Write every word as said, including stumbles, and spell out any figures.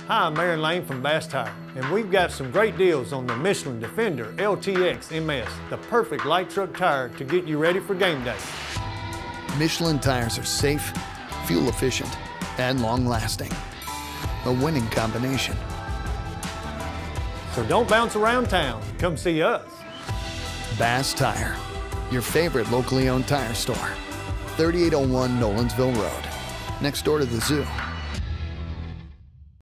Hi, I'm Aaron Lane from Bass Tire, and we've got some great deals on the Michelin Defender L T X M S, the perfect light truck tire to get you ready for game day. Michelin tires are safe, fuel efficient, and long-lasting. A winning combination. So don't bounce around town. Come see us. Bass Tire, your favorite locally owned tire store. thirty-eight oh one Nolensville Road, next door to the zoo.